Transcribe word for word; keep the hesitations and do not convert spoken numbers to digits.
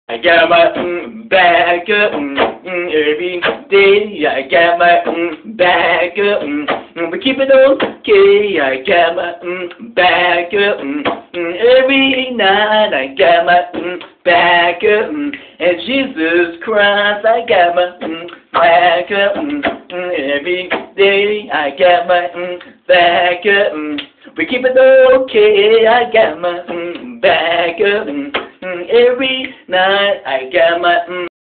I got my mm, back up mm, mm, every day. I got my mm, back up, mm, mm, but keep it okay. I got my mm, back up mm, mm, every night. I got my mm, back up, mm, and Jesus Christ. I got my mm, back up mm, mm, every day. I got my mm, back up, mm, but keep it okay. I got my mm, back up. Mm, Mm, every night I got my mm,